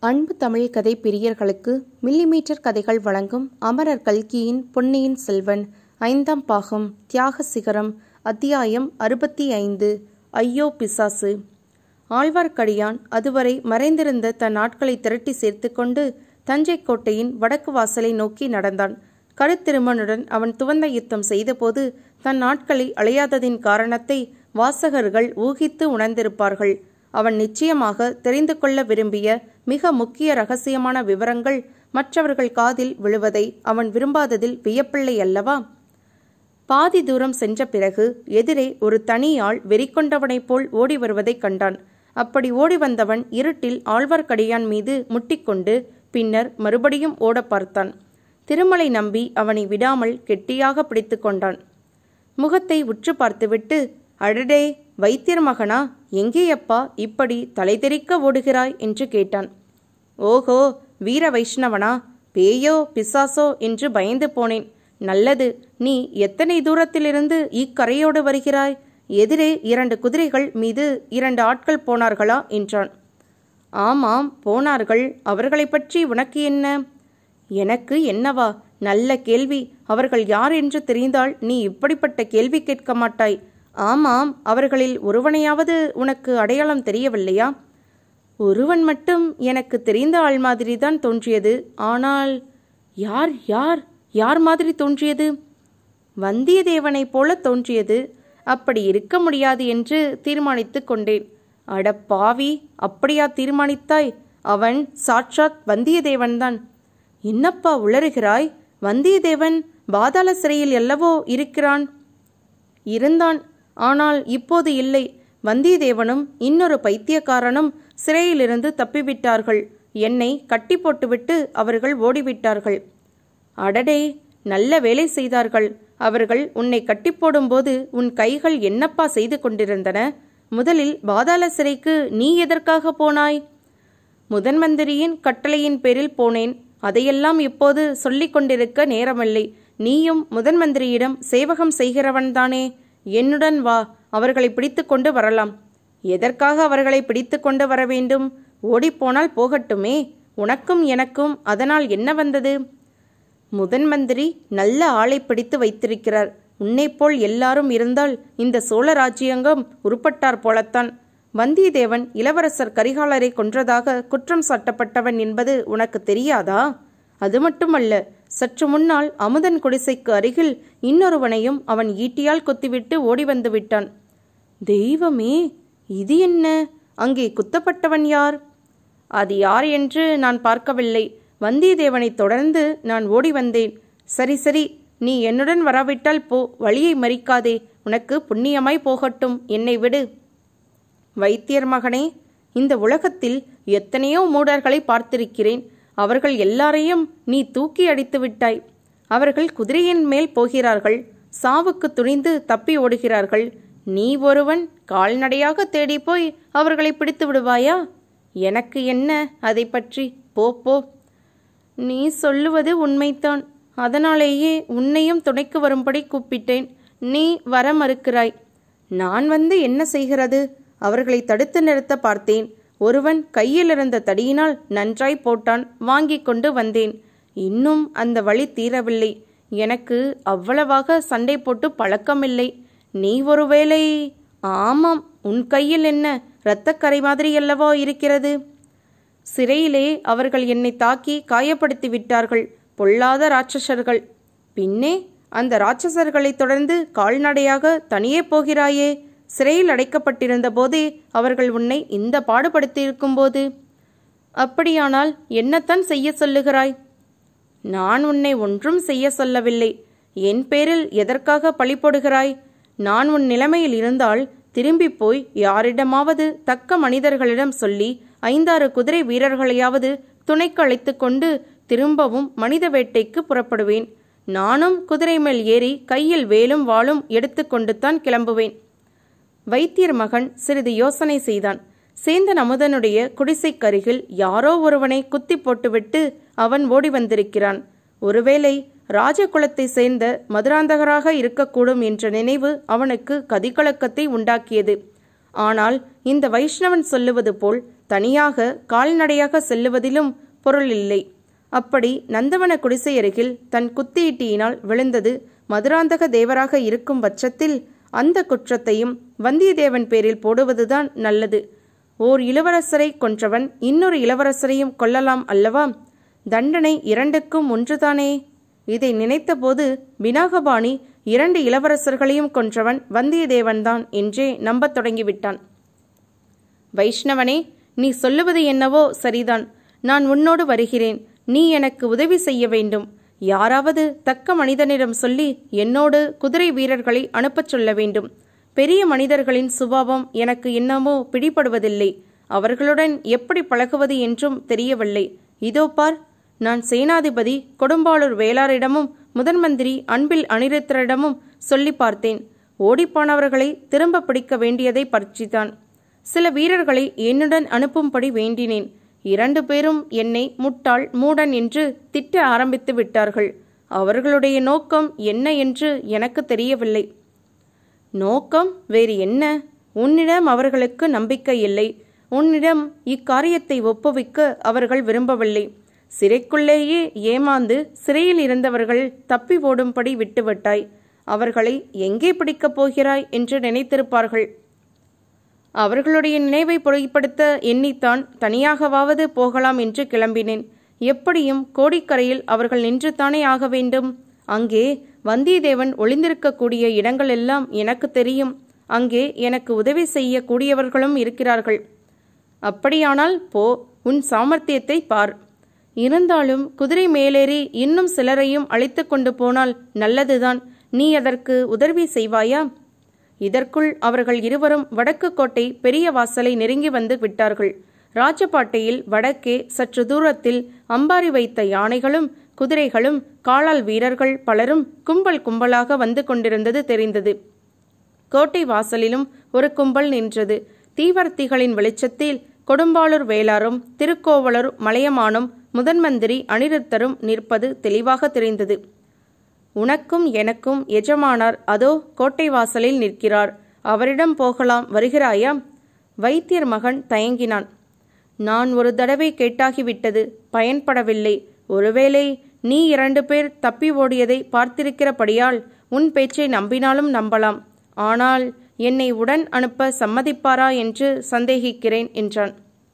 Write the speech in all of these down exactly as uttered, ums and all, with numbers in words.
அன்பு தமிழ் கதை பிரியர்களுக்கு மில்லிமீட்டர் கதைகள் வழங்கும் அமரர் கல்கியின் பொன்னியின் செல்வன் ஐந்தாம் பாகம் தியாக சிகரம் அத்தியாயம் அறுபத்தி ஐந்து ஐயோ பிசாசு. ஆழ்வார்க்கடியான் அதுவரை மறைந்திருந்த தன் ஆட்களை திரட்டி சேர்த்து கொண்டு தஞ்சை கோட்டையின் வடக்கு வாசலை நோக்கி நடந்தான். கருத்திருமனுடன் அவன் துவந்த யுத்தம் செய்தபோது தன் ஆட்களை அழையாததின் காரணத்தை வாசகர்கள் ஊகித்து உணர்ந்திருப்பார்கள். அவன் நிச்சயமாக தெரிந்து கொள்ள விரும்பிய மிக முக்கிய ரகசியமான விவரங்கள் மற்றவர்கள் காதில் விழுவதை அவன் விரும்பாததில் வியப்பில்லை அல்லவா? பாதி தூரம் சென்ற பிறகு எதிரே ஒரு தனி ஆள் வெறிக்கொண்டவனைப் போல் ஓடி வருவதைக் கண்டான். அப்படி ஓடி வந்தவன் இருட்டில் ஆழ்வார்க்கடியான் மீது முட்டிக்கொண்டு பின்னர் மறுபடியும் ஓட பார்த்தான். திருமலை நம்பி அவனை விடாமல் கெட்டியாக பிடித்து கொண்டான். முகத்தை உற்று பார்த்துவிட்டு, அடடே, வைத்தியர் மகனா, எங்கேயப்பா இப்படி தலை தெறிக்க ஓடுகிறாய் என்று கேட்டான். ஓஹோ, வீர வைஷ்ணவனா? பேயோ பிசாசோ என்று பயந்து போனேன். நல்லது, நீ எத்தனை தூரத்திலிருந்து இக்கரையோடு வருகிறாய்? எதிரே இரண்டு குதிரைகள் மீது இரண்டு ஆட்கள் போனார்களா என்றான். ஆமாம், போனார்கள். அவர்களை பற்றி உனக்கு என்ன? எனக்கு என்னவா? நல்ல கேள்வி. அவர்கள் யார் என்று தெரிந்தால் நீ இப்படிப்பட்ட கேள்வி கேட்க மாட்டாய். ஆமாம், அவர்களில் ஒருவனையாவது உனக்கு அடையாளம் தெரியவில்லையா? ஒருவன் மட்டும் எனக்கு தெரிந்த ஆள் மாதிரிதான் தோன்றியது. ஆனால் யார் யார் யார் மாதிரி தோன்றியது? வந்தியத்தேவனைப் போல தோன்றியது. அப்படி இருக்க முடியாது என்று தீர்மானித்து கொண்டேன். அட பாவி, அப்படியா தீர்மானித்தாய்? அவன் சாட்சாத் வந்தியத்தேவன்தான். என்னப்பா உளறுகிறாய்? வந்தியத்தேவன் பாதாள சிறையில் அல்லவோ இருக்கிறான். இருந்தான், ஆனால் இப்போது இல்லை. வந்தியத்தேவனும் இன்னொரு பைத்தியக்காரனும் சிறையிலிருந்து தப்பிவிட்டார்கள். என்னை கட்டி போட்டுவிட்டு அவர்கள் ஓடிவிட்டார்கள். அடடே, நல்ல வேலை செய்தார்கள். அவர்கள் உன்னை கட்டி போடும்போது உன் கைகள் என்னப்பா செய்து கொண்டிருந்தன? முதலில் பாதாள சிறைக்கு நீ எதற்காக போனாய்? முதன் மந்திரியின் கட்டளையின் பேரில் போனேன். அதையெல்லாம் இப்போது சொல்லிக் கொண்டிருக்க நேரமில்லை. நீயும் முதன் மந்திரியிடம் சேவகம் செய்கிறவன்தானே? என்னுடன் வா, அவர்களை பிடித்து கொண்டு வரலாம். எதற்காக அவர்களை பிடித்து கொண்டு வர வேண்டும்? ஓடிப்போனால் போகட்டுமே. உனக்கும் எனக்கும் அதனால் என்ன வந்தது? முதன் மந்திரி நல்ல ஆளை பிடித்து வைத்திருக்கிறார். உன்னைப்போல் எல்லாரும் இருந்தால் இந்த சோழ ராஜ்யங்கம் உருப்பட்டார் போலத்தான். வந்தியத்தேவன் இளவரசர் கரிகாலரை கொன்றதாக குற்றம் சாட்டப்பட்டவன் என்பது உனக்கு தெரியாதா? அது மட்டுமல்ல, சற்று முன்னால் அமுதன் குடிசைக்கு அருகில் இன்னொருவனையும் அவன் ஈட்டியால் குத்திவிட்டு ஓடி வந்து விட்டான். தெய்வமே, இது என்ன? அங்கே குத்தப்பட்டவன் யார்? அது யார் என்று நான் பார்க்கவில்லை. வந்தியத்தேவனை தொடர்ந்து நான் ஓடி வந்தேன். சரி சரி, நீ என்னுடன் வராவிட்டால் போ, வழியை மறிக்காதே. உனக்கு புண்ணியமாய் போகட்டும், என்னை விடு. வைத்தியர் மகனே, இந்த உலகத்தில் எத்தனையோ மூடர்களை பார்த்திருக்கிறேன். அவர்கள் எல்லாரையும் நீ தூக்கி அடித்து விட்டாய். அவர்கள் குதிரையின் மேல் போகிறார்கள், சாவுக்கு துணிந்து தப்பி ஓடுகிறார்கள். நீ ஒருவன் கால்நடையாக தேடி போய் அவர்களை பிடித்து விடுவாயா? எனக்கு என்ன அதை பற்றி? போ போ. நீ சொல்லுவது உண்மைத்தான். அதனாலேயே உன்னையும் துணைக்கு வரும்படி கூப்பிட்டேன். நீ வர மறுக்கிறாய். நான் வந்து என்ன செய்கிறது? அவர்களை தடுத்து நிறுத்த பார்த்தேன். ஒருவன் கையில் இருந்த தடியினால் நன்றாய் போட்டான். வாங்கி கொண்டு வந்தேன். இன்னும் அந்த வழி தீரவில்லை. எனக்கு அவ்வளவாக சண்டை போட்டு பழக்கமில்லை. நீ ஒருவேளை? ஆமாம், உன் கையில் என்ன இரத்தக்கரை மாதிரி அல்லவா இருக்கிறது? சிறையிலே அவர்கள் என்னை தாக்கி காயப்படுத்தி விட்டார்கள். பொல்லாத ராட்சசர்கள். பின்னே அந்த ராட்சசர்களை தொடர்ந்து கால்நடையாக தனியே போகிறாயே. சிறையில் அடைக்கப்பட்டிருந்த போதே அவர்கள் உன்னை இந்த பாடுபடுத்தியிருக்கும் போது. அப்படியானால் என்னத்தான் செய்ய சொல்லுகிறாய்? நான் உன்னை ஒன்றும் செய்ய சொல்லவில்லை. என் பேரில் எதற்காக பழி போடுகிறாய்? நான் உன் நிலைமையில் இருந்தால் திரும்பி போய் யாரிடமாவது தக்க மனிதர்களிடம் சொல்லி ஐந்தாறு குதிரை வீரர்களையாவது துணைக்கு அழைத்து கொண்டு திரும்பவும் மனித வேட்டைக்கு புறப்படுவேன். நானும் குதிரை மேல் ஏறி கையில் வேலும் வாளும் எடுத்துக்கொண்டு தான் கிளம்புவேன். வைத்தியர் மகன் சிறிது யோசனை செய்தான். சேந்தன் அமுதனுடைய குடிசைக்கருகில் யாரோ ஒருவனை குத்தி போட்டுவிட்டு அவன் ஓடி வந்திருக்கிறான். ஒருவேளை ராஜகுலத்தை சேர்ந்த மதுராந்தகராக இருக்கக்கூடும் என்ற நினைவு அவனுக்கு கதிகலக்கத்தை உண்டாக்கியது. ஆனால் இந்த வைஷ்ணவன் சொல்லுவது போல் தனியாக கால்நடையாக செல்லுவதிலும் பொருள் இல்லை. அப்படி நந்தவன குடிசை அருகில் தன் குத்தீட்டியினால் விழுந்தது மதுராந்தக தேவராக இருக்கும் பட்சத்தில் அந்த குற்றத்தையும் வந்தியத்தேவன் பேரில் போடுவதுதான் நல்லது. ஓர் இளவரசரை கொன்றவன் இன்னொரு இளவரசரையும் கொல்லலாம் அல்லவா? தண்டனை இரண்டுக்கும் ஒன்றுதானே? இதை நினைத்தபோது பினாகபாணி இரண்டு இளவரசர்களையும் கொன்றவன் வந்தியத்தேவன்தான் என்றே நம்பத் தொடங்கிவிட்டான். வைஷ்ணவனே, நீ சொல்லுவது என்னவோ சரிதான். நான் உன்னோடு வருகிறேன். நீ எனக்கு உதவி செய்ய வேண்டும். யாராவது தக்க மனிதனிடம் சொல்லி என்னோடு குதிரை வீரர்களை அனுப்பச் சொல்ல வேண்டும். பெரிய மனிதர்களின் சுபாவம் எனக்கு என்னமோ பிடிபடுவதில்லை. அவர்களுடன் எப்படி பழகுவது என்றும் தெரியவில்லை. இதோ பார், நான் சேனாதிபதி கொடும்பாளூர் வேளாரிடமும் முதன் மந்திரி அன்பில் அனிருத்தரிடமும் சொல்லி பார்த்தேன். ஓடிப்பானவர்களை திரும்ப பிடிக்க வேண்டியதை பற்றித்தான். சில வீரர்களை என்னுடன் அனுப்பும்படி வேண்டினேன். இரண்டு பேரும் என்னை முட்டாள் மூடன் என்று திட்ட ஆரம்பித்து விட்டார்கள். அவர்களுடைய நோக்கம் என்ன என்று எனக்கு தெரியவில்லை. நோக்கம் வேறு என்ன? உன்னிடம் அவர்களுக்கு நம்பிக்கை இல்லை. உன்னிடம் இக்காரியத்தை ஒப்புவிக்க அவர்கள் விரும்பவில்லை. சிறைக்குள்ளேயே ஏமாந்து சிறையில் இருந்தவர்கள் தப்பி ஓடும்படி விட்டுவிட்டாய். அவர்களை எங்கே பிடிக்கப் போகிறாய் என்று நினைத்திருப்பார்கள். அவர்களுடைய நினைவை பொருட்படுத்த எண்ணித்தான் தனியாகவாவது போகலாம் என்று கிளம்பினேன். எப்படியும் கோடிக்கரையில் அவர்கள் நின்றுத்தானே ஆக வேண்டும். அங்கே வந்தியத்தேவன் ஒளிந்திருக்கக்கூடிய இடங்கள் எல்லாம் எனக்கு தெரியும். அங்கே எனக்கு உதவி செய்ய கூடியவர்களும் இருக்கிறார்கள். அப்படியானால் போ, உன் சாமர்த்தியத்தை பார். இருந்தாலும் குதிரை மேலேறி இன்னும் சிலரையும் அழைத்து கொண்டு போனால் நல்லதுதான். நீ அதற்கு உதவி செய்வாயா? இதற்குள் அவர்கள் இருவரும் வடக்கு கோட்டை பெரிய வாசலை நெருங்கி வந்து விட்டார்கள். ராஜபாட்டையில் வடக்கே சற்று தூரத்தில் அம்பாரி வைத்த யானைகளும் குதிரைகளும் காலால் வீரர்கள் பலரும் கும்பல் கும்பலாக வந்து கொண்டிருந்தது தெரிந்தது. கோட்டை வாசலிலும் ஒரு கும்பல் நின்றது. தீவர்த்திகளின் வெளிச்சத்தில் கொடும்பாளூர் வேளாரும் திருக்கோவலூர் மலையமானும் முதன்மந்திரி அனிருத்தரும் நிற்பது தெளிவாக தெரிந்தது. உனக்கும் எனக்கும் எஜமானார் அதோ கோட்டை வாசலில் நிற்கிறார். அவரிடம் போகலாம், வருகிறாயா? வைத்தியர் மகன் தயங்கினான். நான் ஒரு தடவை கேட்டாகிவிட்டது, பயன்படவில்லை. ஒருவேளை நீ இரண்டு பேர் தப்பி ஓடியதை பார்த்திருக்கிறபடியால் உன் பேச்சை நம்பினாலும் நம்பலாம். ஆனால் என்னை உடன் அனுப்ப சம்மதிப்பாரா என்று சந்தேகிக்கிறேன் என்றான்.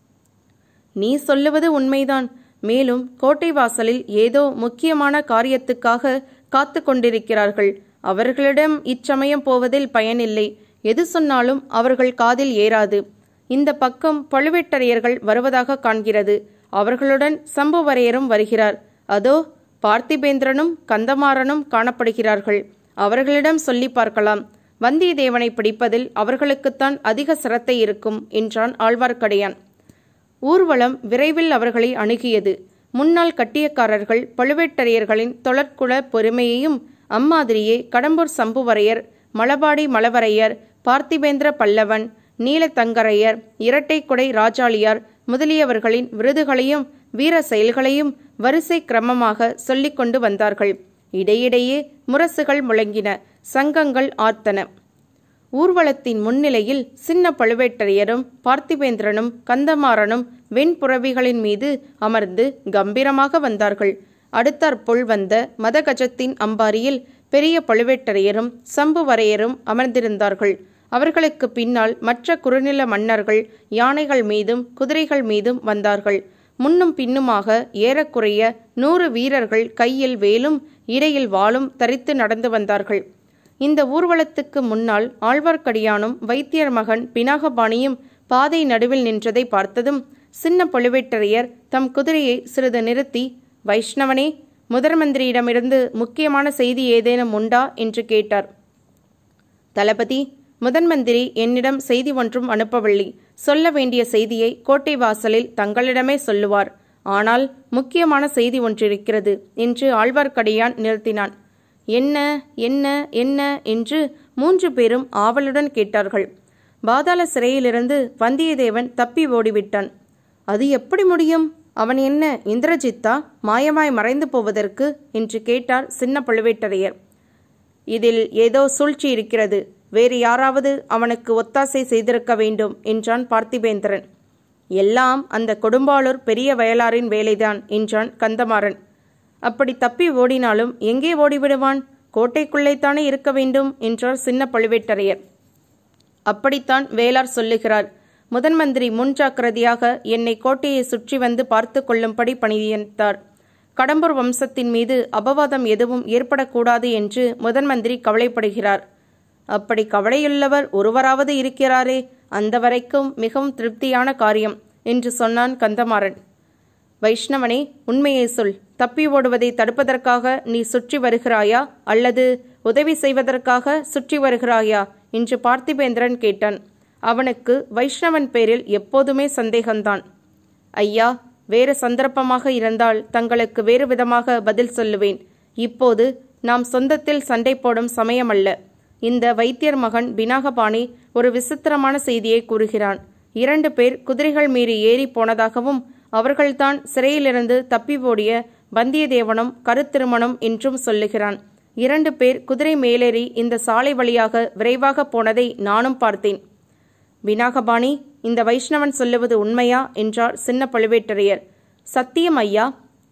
நீ சொல்லுவது உண்மைதான். மேலும் கோட்டை வாசலில் ஏதோ முக்கியமான காரியத்துக்காக காத்து கொண்டிருக்கிறார்கள். அவர்களிடம் இச்சமயம் போவதில் பயனில்லை. எது சொன்னாலும் அவர்கள் காதில் ஏறாது. இந்த பக்கம் பழுவேட்டரையர்கள் வருவதாக காண்கிறது. அவர்களுடன் சம்புவரையரும் வருகிறார். அதோ பார்த்திபேந்திரனும் கந்தமாறனும் காணப்படுகிறார்கள். அவர்களிடம் சொல்லி பார்க்கலாம். வந்தியத்தேவனை பிடிப்பதில் அவர்களுக்குத்தான் அதிக சிரத்தை இருக்கும் என்றான் ஆழ்வார்க்கடியான். ஊர்வலம் விரைவில் அவர்களை அணுகியது. முன்னாள் கட்டியக்காரர்கள் பழுவேட்டரையர்களின் தொழற்குல பொறுமையையும் அம்மாதிரியே கடம்பூர் சம்புவரையர், மலபாடி மலவரையர், பார்த்திபேந்திர பல்லவன், நீலத்தங்கரையர், இரட்டை கொடை ராஜாளியார் முதலியவர்களின் விருதுகளையும் வீர செயல்களையும் வரிசை கிரமமாக சொல்லிக் கொண்டு வந்தார்கள். இடையிடையே முரசுகள் முழங்கின, சங்கங்கள் ஆர்த்தன. ஊர்வலத்தின் முன்னிலையில் சின்ன பழுவேட்டரையரும் பார்த்திபேந்திரனும் கந்தமாறனும் வெண்புறவிகளின் மீது அமர்ந்து கம்பீரமாக வந்தார்கள். அடுத்தாற்போல் வந்த மதகஜத்தின் அம்பாரியில் பெரிய பழுவேட்டரையரும் சம்புவரையரும் அமர்ந்திருந்தார்கள். அவர்களுக்கு பின்னால் மற்ற குறுநில மன்னர்கள் யானைகள் மீதும் குதிரைகள் மீதும் வந்தார்கள். முன்னும் பின்னுமாக ஏறக்குறைய நூறு வீரர்கள் கையில் வேலும் இடையில் வாளும் தரித்து நடந்து வந்தார்கள். இந்த ஊர்வலத்துக்கு முன்னால் ஆழ்வார்க்கடியானும் வைத்தியர் மகன் பினாகபாணியும் பாதை நடுவில் நின்றதை பார்த்ததும் சின்ன பழுவேட்டரையர் தம் குதிரையை சிறிது நிறுத்தி, வைஷ்ணவனே, முதன்மந்திரியிடமிருந்து முக்கியமான செய்தி ஏதேனும் உண்டா என்று கேட்டார். தளபதி, முதன்மந்திரி என்னிடம் செய்தி ஒன்றும் அனுப்பவில்லை. சொல்ல வேண்டிய செய்தியை கோட்டை வாசலில் தங்களிடமே சொல்லுவார். ஆனால் முக்கியமான செய்தி ஒன்றிருக்கிறது என்று ஆழ்வார்க்கடியான் நிறுத்தினான். என்ன என்ன என்ன என்று மூன்று பேரும் ஆவலுடன் கேட்டார்கள். பாதாள சிறையிலிருந்து வந்தியத்தேவன் தப்பி ஓடிவிட்டான். அது எப்படி முடியும்? அவன் என்ன இந்திரஜித்தா, மாயமாய் மறைந்து போவதற்கு என்று கேட்டார் சின்ன பழுவேட்டரையர். இதில் ஏதோ சூழ்ச்சி இருக்கிறது. வேறு யாராவது அவனுக்கு ஒத்தாசை செய்திருக்க வேண்டும் என்றான் பார்த்திபேந்திரன். எல்லாம் அந்த கொடும்பாளூர் பெரிய வயலாரின் வேலைதான் என்றான் கந்தமாறன். அப்படி தப்பி ஓடினாலும் எங்கே ஓடிவிடுவான்? கோட்டைக்குள்ளேத்தானே இருக்க வேண்டும் என்றார் சின்ன பழுவேட்டரையர். அப்படித்தான் வேளார் சொல்லுகிறார். முதன் மந்திரி முன்ஜாக்கிரதையாக என்னை கோட்டையை சுற்றி வந்து பார்த்து கொள்ளும்படி பணித்தார். கடம்பூர் வம்சத்தின் மீது அபவாதம் எதுவும் ஏற்படக்கூடாது என்று முதன் மந்திரி கவலைப்படுகிறார். அப்படி கவலையுள்ளவர் ஒருவராவது இருக்கிறாரே, அந்த வரைக்கும் மிகவும் திருப்தியான காரியம் என்று சொன்னான் கந்தமாறன். வைஷ்ணவனே, உண்மையை சொல். தப்பி ஓடுவதை தடுப்பதற்காக நீ சுற்றி வருகிறாயா அல்லது உதவி செய்வதற்காக சுற்றி வருகிறாயா என்று பார்த்திபேந்திரன் கேட்டான். அவனுக்கு வைஷ்ணவன் பேரில் எப்போதுமே சந்தேகம்தான். ஐயா, வேறு சந்தர்ப்பமாக இருந்தால் தங்களுக்கு வேறு விதமாக பதில் சொல்லுவேன். இப்போது நாம் சொந்தத்தில் சண்டை போடும் சமயமல்ல. இந்த வைத்தியர் மகன் பினாகபாணி ஒரு விசித்திரமான செய்தியை கூறுகிறான். இரண்டு பேர் குதிரைகள் மீறி ஏறி போனதாகவும் அவர்கள்தான் சிறையிலிருந்து தப்பி ஓடிய வந்தியத்தேவனும் கருத்திருமணம் என்றும் சொல்லுகிறான். இரண்டு பேர் குதிரை மேலேறி இந்த சாலை வழியாக விரைவாக போனதை நானும் பார்த்தேன். பினாகபாணி, இந்த வைஷ்ணவன் சொல்லுவது உண்மையா என்றார் சின்ன பழுவேட்டரையர். சத்தியம் ஐயா.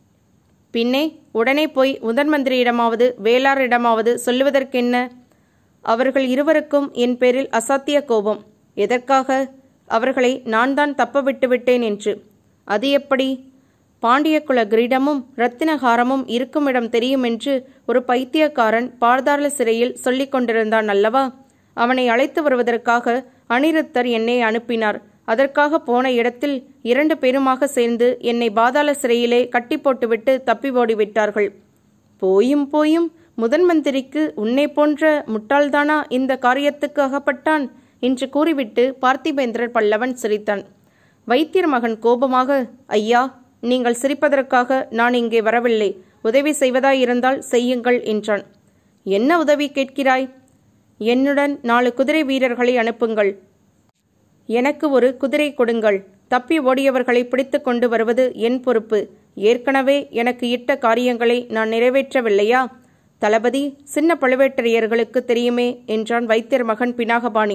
பின்னே உடனே போய் முதன் மந்திரியிடமாவது வேளாரிடமாவது சொல்லுவதற்கென்ன? அவர்கள் இருவருக்கும் என் பேரில் அசாத்திய கோபம். எதற்காக? அவர்களை நான் தான் தப்ப விட்டுவிட்டேன் என்று. அது எப்படி? பாண்டியகுல கிரீடமும் இரத்தினகாரமும் இருக்குமிடம் தெரியும் என்று ஒரு பைத்தியக்காரன் பாதாள சிறையில் சொல்லிக் கொண்டிருந்தான் அல்லவா? அவனை அழைத்து வருவதற்காக அனிருத்தர் என்னை அனுப்பினார். அதற்காக போன இடத்தில் இரண்டு பேருமாக சேர்ந்து என்னை பாதாள சிறையிலே கட்டி போட்டுவிட்டு தப்பி ஓடிவிட்டார்கள். போயும் போயும் முதன் மந்திரிக்கு உன்னை போன்ற முட்டாள்தானா இந்த காரியத்துக்கு அகப்பட்டான் என்று கூறிவிட்டு பார்த்திபேந்திரர் பல்லவன் சிரித்தான். வைத்தியர் மகன் கோபமாக, ஐயா, நீங்கள் சிரிப்பதற்காக நான் இங்கே வரவில்லை. உதவி செய்வதாயிருந்தால் செய்யுங்கள் என்றான். என்ன உதவி கேட்கிறாய்? என்னுடன் நாலு குதிரை வீரர்களை அனுப்புங்கள். எனக்கு ஒரு குதிரை கொடுங்கள். தப்பி ஓடியவர்களை பிடித்து கொண்டு வருவது என் பொறுப்பு. ஏற்கனவே எனக்கு இட்ட காரியங்களை நான் நிறைவேற்றவில்லையா? தளபதி, சின்ன பழுவேட்டரையர்களுக்கு தெரியுமே என்றான் வைத்தியர் மகன் பினாகபாணி.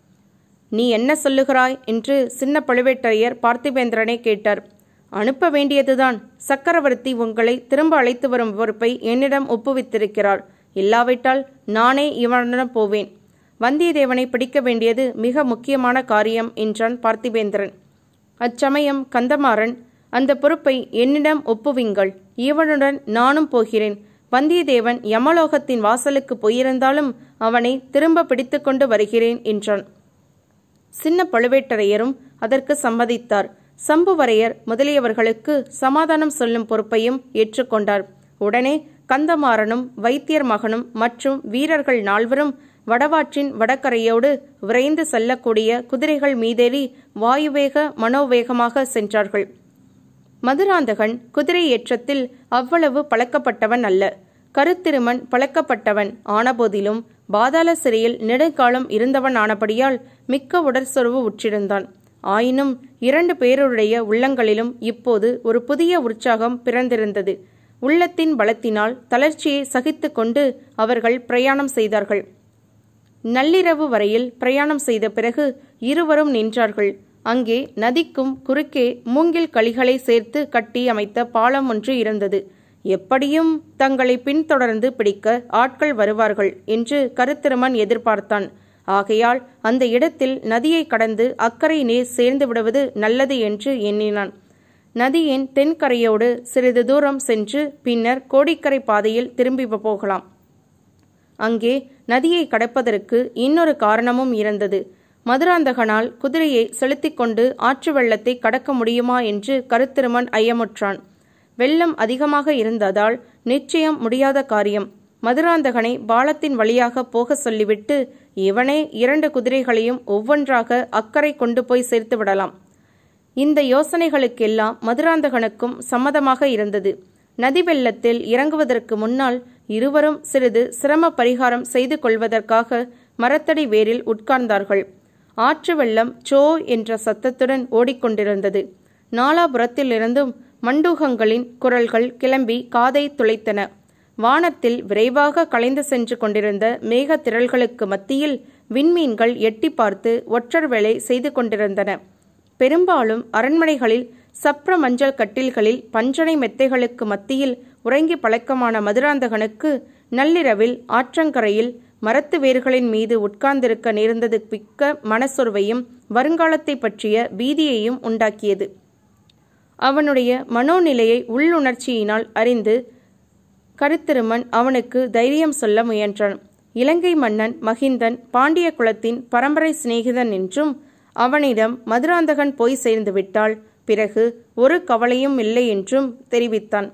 நீ என்ன சொல்லுகிறாய் என்று சின்ன பழுவேட்டரையர் பார்த்திபேந்திரனை கேட்டார். அனுப்ப வேண்டியதுதான். சக்கரவர்த்தி உங்களை திரும்ப அழைத்து வரும் பொறுப்பை என்னிடம் ஒப்புவித்திருக்கிறார். இல்லாவிட்டால் நானே இவனிடம் போவேன். வந்தியத்தேவனை பிடிக்க வேண்டியது மிக முக்கியமான காரியம் என்றான் பார்த்திபேந்திரன். அச்சமயம் கந்தமாறன், அந்த பொறுப்பை என்னிடம் ஒப்புவிங்கள். இவனுடன் நானும் போகிறேன். வந்தியத்தேவன் யமலோகத்தின் வாசலுக்கு போயிருந்தாலும் அவனை திரும்ப பிடித்து கொண்டு வருகிறேன் என்றான். சின்ன பழுவேட்டரையரும் அதற்கு சம்மதித்தார். சம்புவரையர் முதலியவர்களுக்கு சமாதானம் சொல்லும் பொறுப்பையும் ஏற்றுக்கொண்டார். உடனே கந்தமாறனும் வைத்தியர் மகனும் மற்றும் வீரர்கள் நால்வரும் வடவாற்றின் வடகரையோடு விரைந்து செல்லக்கூடிய குதிரைகள் மீதேறி வாயுவேக மனோவேகமாக சென்றார்கள். மதுராந்தகன் குதிரை ஏற்றத்தில் அவ்வளவு பழக்கப்பட்டவன் அல்ல. கருத்திருமன் பழக்கப்பட்டவன் ஆனபோதிலும் பாதாள சிறையில் நெடுங்காலம் இருந்தவன் ஆனபடியால் மிக்க உடற்சொர்வு உற்றிருந்தான். ஆயினும் இரண்டு பேருடைய உள்ளங்களிலும் இப்போது ஒரு புதிய உற்சாகம் பிறந்திருந்தது. உள்ளத்தின் பலத்தினால் தளர்ச்சியை சகித்து கொண்டு அவர்கள் பிரயாணம் செய்தார்கள். நள்ளிரவு வரையில் பிரயாணம் செய்த பிறகு இருவரும் நின்றார்கள். அங்கே நதிக்கும் குறுக்கே மூங்கில் களிகளை சேர்த்து கட்டி அமைத்த பாலம் ஒன்று இருந்தது. எப்படியும் தங்களை பின்தொடர்ந்து பிடிக்க ஆட்கள் வருவார்கள் என்று கருத்திருமன் எதிர்பார்த்தான். ஆகையால் அந்த இடத்தில் நதியை கடந்து அக்கறை நீர் சேர்ந்து விடுவது நல்லது என்று எண்ணினான். நதியின் தென்கரையோடு சிறிது தூரம் சென்று பின்னர் கோடிக்கரை பாதையில் திரும்பி போகலாம். அங்கே நதியை கடப்பதற்கு இன்னொரு காரணமும் இருந்தது. மதுராந்தகனால் குதிரையை செலுத்திக் கொண்டு ஆற்று வெள்ளத்தை கடக்க முடியுமா என்று கருத்திருமன் ஐயமுற்றான். வெள்ளம் அதிகமாக இருந்ததால் நிச்சயம் முடியாத காரியம். மதுராந்தகனை பாலத்தின் வழியாக போக சொல்லிவிட்டு இவனே இரண்டு குதிரைகளையும் ஒவ்வொன்றாக அக்கறை கொண்டு போய் சேர்த்து விடலாம். இந்த யோசனைகளுக்கெல்லாம் மதுராந்தகனுக்கும் சம்மதமாக இருந்தது. நதி வெள்ளத்தில் இறங்குவதற்கு முன்னால் இருவரும் சிறிது சிரம பரிகாரம் செய்து கொள்வதற்காக மரத்தடி வேரில் உட்கார்ந்தார்கள். ஆற்று வெள்ளம் சோ என்ற சத்தத்துடன் ஓடிக்கொண்டிருந்தது. நாலாபுரத்திலிருந்தும் மண்டூகங்களின் குரல்கள் கிளம்பி காதை துளைத்தன. வானத்தில் விரைவாக கலைந்து சென்று கொண்டிருந்த மேக திரள்களுக்கு மத்தியில் விண்மீன்கள் எட்டி பார்த்து ஒற்றர் வேலை செய்து கொண்டிருந்தன. பெரும்பாலும் அரண்மனைகளில் சப்ர மஞ்சள் கட்டில்களில் பஞ்சனை மெத்தைகளுக்கு மத்தியில் உறங்கி பழக்கமான மதுராந்தகனுக்கு நள்ளிரவில் ஆற்றங்கரையில் மரத்து வேர்களின் மீது உட்கார்ந்திருக்க நேர்ந்தது பிக்க மனசொர்வையும் வருங்காலத்தை பற்றிய பீதியையும் உண்டாக்கியது. அவனுடைய மனோநிலையை உள்ளுணர்ச்சியினால் அறிந்து கருத்திருமன் அவனுக்கு தைரியம் சொல்ல முயன்றான். இலங்கை மன்னன் மகிந்தன் பாண்டிய குலத்தின் பரம்பரை சிநேகிதன் என்றும் அவனிடம் மதுராந்தகன் போய் சேர்ந்து விட்டால் பிறகு ஒரு கவலையும் இல்லை என்றும் தெரிவித்தான்.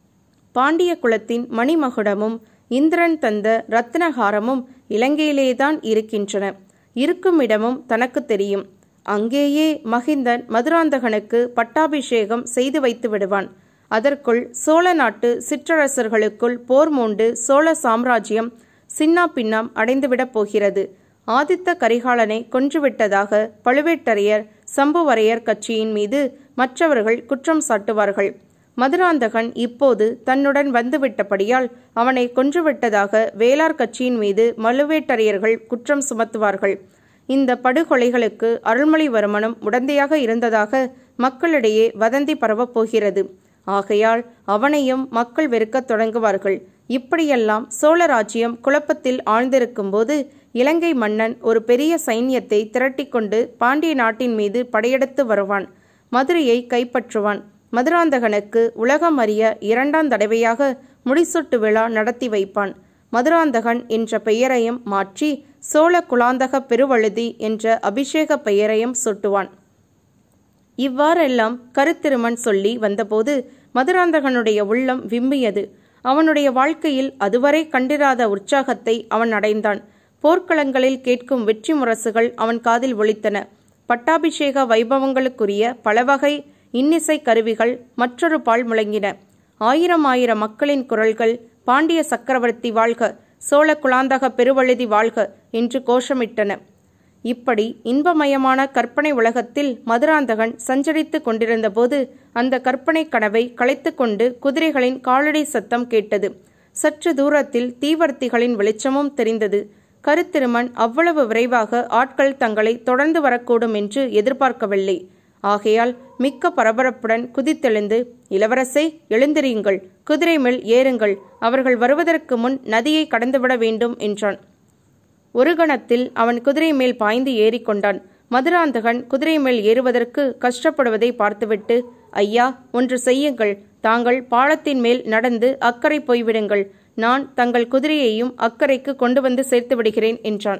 பாண்டிய குலத்தின் மணிமகுடமும் இந்திரன் தந்த ரத்னஹாரமும் இலங்கையிலேதான் இருக்கின்றன. இருக்கும் இடமும் தனக்கு தெரியும். அங்கேயே மகிந்தன் மதுராந்தகனுக்கு பட்டாபிஷேகம் செய்து வைத்து விடுவான். அதற்குள் சோழ நாட்டு சிற்றரசர்களுக்குள் போர் மூண்டு சோழ சாம்ராஜ்யம் சின்னா பின்னாம் அடைந்துவிடப் போகிறது. ஆதித்த கரிகாலனை கொன்றுவிட்டதாக பழுவேட்டரையர் சம்புவரையர் கட்சியின் மீது மற்றவர்கள் குற்றம் சாட்டுவார்கள். மதுராந்தகன் இப்போது தன்னுடன் வந்துவிட்டபடியால் அவனை கொன்றுவிட்டதாக வேளார் கட்சியின் மீது மழுவேட்டரையர்கள் குற்றம் சுமத்துவார்கள். இந்த படுகொலைகளுக்கு அருள்மொழிவர்மனும் உடந்தையாக இருந்ததாக மக்களிடையே வதந்தி பரவப் போகிறது. ஆகையால் அவனையும் மக்கள் வெறுக்கத் தொடங்குவார்கள். இப்படியெல்லாம் சோழ ராஜ்யம் குழப்பத்தில் ஆழ்ந்திருக்கும் போது இலங்கை மன்னன் ஒரு பெரிய சைன்யத்தை திரட்டிக்கொண்டு பாண்டிய நாட்டின் மீது படையெடுத்து வருவான். மதுரையை கைப்பற்றுவான். மதுராந்தகனுக்கு உலகம் அறிய இரண்டாம் தடவையாக முடிசூட்டு விழா நடத்தி வைப்பான். மதுராந்தகன் என்ற பெயரையும் மாற்றி சோழ குலாந்தக பெருவழுதி என்ற அபிஷேக பெயரையும் சூட்டுவான். இவ்வாறெல்லாம் கருத்திருமன் சொல்லி வந்தபோது மதுராந்தகனுடைய உள்ளம் விம்மியது. அவனுடைய வாழ்க்கையில் அதுவரை கண்டிராத உற்சாகத்தை அவன் அடைந்தான். போர்க்களங்களில் கேட்கும் வெற்றி முரசுகள் அவன் காதில் ஒலித்தன. பட்டாபிஷேக வைபவங்களுக்குரிய பலவகை இன்னிசை கருவிகள் மற்றொரு பால் முழங்கின. ஆயிரம் ஆயிரம் மக்களின் குரல்கள் பாண்டிய சக்கரவர்த்தி வாழ்க, சோழ குலாந்தக பெருவழுதி வாழ்க என்று கோஷமிட்டன. இப்படி இன்பமயமான கற்பனை உலகத்தில் மதுராந்தகன் சஞ்சரித்து கொண்டிருந்த போது அந்த கற்பனை கனவை களைத்து கொண்டு குதிரைகளின் காலடி சத்தம் கேட்டது. சற்று தூரத்தில் தீவர்த்திகளின் வெளிச்சமும் தெரிந்தது. கருத்திருமன் அவ்வளவு விரைவாக ஆட்கள் தங்களை தொடர்ந்து வரக்கூடும் என்று எதிர்பார்க்கவில்லை. ஆகையால் மிக்க பரபரப்புடன் குதித்தெழுந்து, இளவரசே, எழுந்திரியுங்கள், குதிரை மேல் ஏறுங்கள், அவர்கள் வருவதற்கு முன் நதியை கடந்துவிட வேண்டும் என்றான். ஒரு கணத்தில் அவன் குதிரை மேல் பாய்ந்து ஏறிக்கொண்டான். மதுராந்தகன் குதிரை மேல் ஏறுவதற்கு கஷ்டப்படுவதை பார்த்துவிட்டு, ஐயா, ஒன்று செய்யுங்கள், தாங்கள் பாலத்தின் மேல் நடந்து அக்கறை போய்விடுங்கள், நான் தங்கள் குதிரையையும் அக்கறைக்கு கொண்டு வந்து சேர்த்து விடுகிறேன் என்றான்.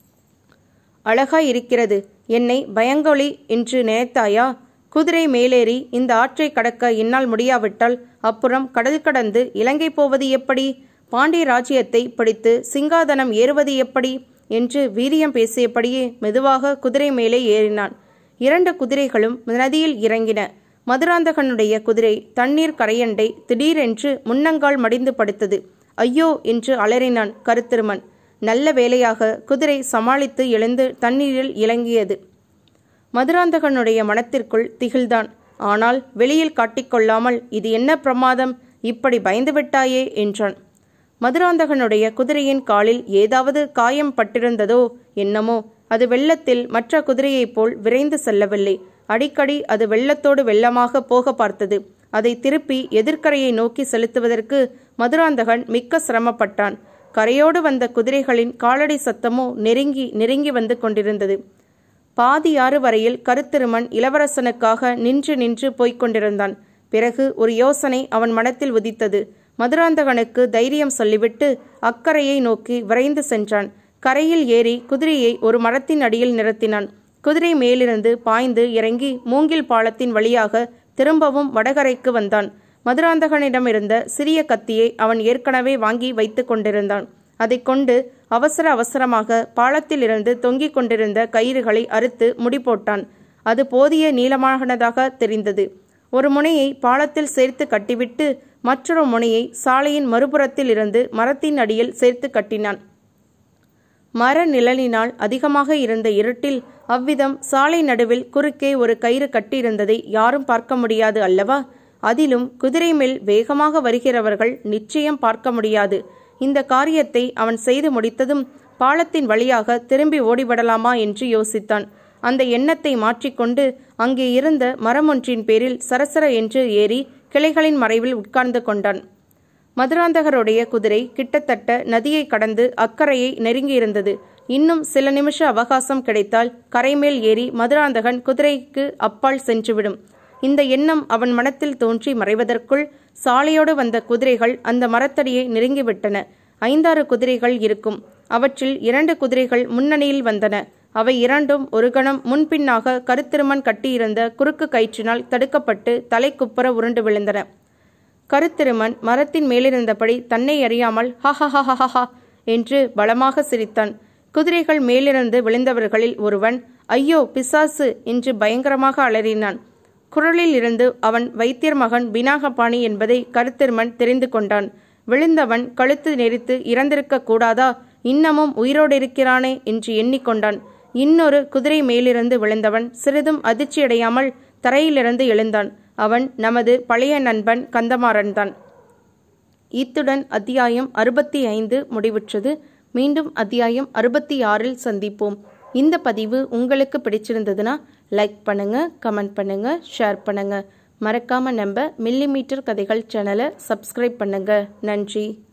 அழகாய் இருக்கிறது, என்னை பயங்கொலி என்று நினைத்தாயா? குதிரை மேலேறி இந்த ஆற்றை கடக்க என்னால் முடியாவிட்டால் அப்புறம் கடல் கடந்து இலங்கை போவது எப்படி? பாண்டிய ராஜ்யத்தை பிடித்து சிங்காதனம் ஏறுவது எப்படி என்று வீரியம் பேசியபடியே மெதுவாக குதிரை மேலே ஏறினான். இரண்டு குதிரைகளும் நதியில் இறங்கின. மதுராந்தகனுடைய குதிரை தண்ணீர் கரையண்டை திடீரென்று முன்னங்கால் மடிந்து படுத்தது. ஐயோ என்று அலறினான் கருத்திருமன். நல்ல வேளையாக குதிரை சமாளித்து எழுந்து தண்ணீரில் இறங்கியது. மதுராந்தகனுடைய மனத்திற்குள் திகில்தான். ஆனால் வெளியில் காட்டிக்கொள்ளாமல், இது என்ன பிரமாதம், இப்படி பயந்துவிட்டாயே என்றான். மதுராந்தகனுடைய குதிரையின் காலில் ஏதாவது காயம் பட்டிருந்ததோ என்னமோ. அது வெள்ளத்தில் மற்ற குதிரையைப் போல் விரைந்து செல்லவில்லை. அடிக்கடி அது வெள்ளத்தோடு வெள்ளமாக போக பார்த்தது. அதை திருப்பி எதிர்க்கரையை நோக்கி செலுத்துவதற்கு மதுராந்தகன் மிக்க சிரமப்பட்டான். கரையோடு வந்த குதிரைகளின் காலடி சத்தமோ நெருங்கி நெருங்கி வந்து கொண்டிருந்தது. பாதியாறு வரையில் கருத்திருமன் இளவரசனுக்காக நின்று நின்று போய்க் கொண்டிருந்தான். பிறகு ஒரு யோசனை அவன் மனத்தில் உதித்தது. மதுராந்தகனுக்கு தைரியம் சொல்லிவிட்டு அக்கரையை நோக்கி விரைந்து சென்றான். கரையில் ஏறி குதிரையை ஒரு மரத்தின் அடியில் நிறுத்தினான். குதிரை மேலிருந்து பாய்ந்து இறங்கி மூங்கில் பாலத்தின் வழியாக திரும்பவும் வடகரைக்கு வந்தான். மதுராந்தகனிடமிருந்த சிறிய கத்தியை அவன் ஏற்கனவே வாங்கி வைத்து கொண்டிருந்தான். அதை கொண்டு அவசர அவசரமாக பாலத்திலிருந்து தொங்கிக் கொண்டிருந்த கயிறுகளை அறுத்து முடி போட்டான். அது போதிய நீளமானதாக தெரிந்தது. ஒரு முனையை பாலத்தில் சேர்த்து கட்டிவிட்டு மற்றொரு முனையை சாலையின் மறுபுறத்தில் இருந்து மரத்தின் அடியில் சேர்த்து கட்டினான். மர நிழலினால் அதிகமாக இருந்த இருட்டில் அவ்விதம் சாலை நடுவில் குறுக்கே ஒரு கயிறு கட்டியிருந்ததை யாரும் பார்க்க முடியாது அல்லவா? அதிலும் குதிரை மேல் வேகமாக வருகிறவர்கள் நிச்சயம் பார்க்க முடியாது. இந்த காரியத்தை அவன் செய்து முடித்ததும் பாலத்தின் வழியாக திரும்பி ஓடிவிடலாமா என்று யோசித்தான். அந்த எண்ணத்தை மாற்றிக்கொண்டு அங்கே இருந்த மரம் ஒன்றின் பேரில் சரசர என்று ஏறி கிளைகளின் மறைவில் உட்கார்ந்து கொண்டான். மதுராந்தகருடைய குதிரை கிட்டத்தட்ட நதியை கடந்து அக்கறையை நெருங்கியிருந்தது. இன்னும் சில நிமிஷ அவகாசம் கிடைத்தால் கரைமேல் ஏறி மதுராந்தகன் குதிரைக்கு அப்பால் சென்றுவிடும். இந்த எண்ணம் அவன் மனத்தில் தோன்றி மறைவதற்குள் சாலையோடு வந்த குதிரைகள் அந்த மரத்தடியை நெருங்கிவிட்டன. ஐந்தாறு குதிரைகள் இருக்கும். அவற்றில் இரண்டு குதிரைகள் முன்னணியில் வந்தன. அவை இரண்டும் ஒரு கணம் முன்பின்னாக கருத்திருமன் கட்டியிருந்த குறுக்கு கயிற்றினால் தடுக்கப்பட்டு தலை குப்புற உருண்டு விழுந்தன. கருத்திருமன் மரத்தின் மேலிருந்தபடி தன்னை அறியாமல் ஹஹஹஹஹா என்று பலமாக சிரித்தான். குதிரைகள் மேலிருந்து விழுந்தவர்களில் ஒருவன் ஐயோ பிசாசு என்று பயங்கரமாக அலறினான். குரலில் இருந்து அவன் வைத்தியர் மகன் பினாகபாணி என்பதை கருத்திருமன் தெரிந்து கொண்டான். விழுந்தவன் கழுத்து நெரித்து இறந்திருக்க கூடாதா, இன்னமும் உயிரோடு இருக்கிறானே என்று எண்ணிக்கொண்டான். இன்னொரு குதிரை மேலிருந்து விழுந்தவன் சிறிதும் அதிர்ச்சியடையாமல் தரையிலிருந்து எழுந்தான். அவன் நமது பழைய நண்பன் கந்தமாறன்தான். இத்துடன் அத்தியாயம் அறுபத்தி ஐந்து முடிவுற்றது. மீண்டும் அத்தியாயம் அறுபத்தி ஆறில் சந்திப்போம். இந்த பதிவு உங்களுக்கு பிடிச்சிருந்ததுன்னா லைக் பண்ணுங்க, கமெண்ட் பண்ணுங்க, ஷேர் பண்ணுங்க. மறக்காம நம்ம மில்லிமீட்டர் கதைகள் சேனலை சப்ஸ்கிரைப் பண்ணுங்க. நன்றி.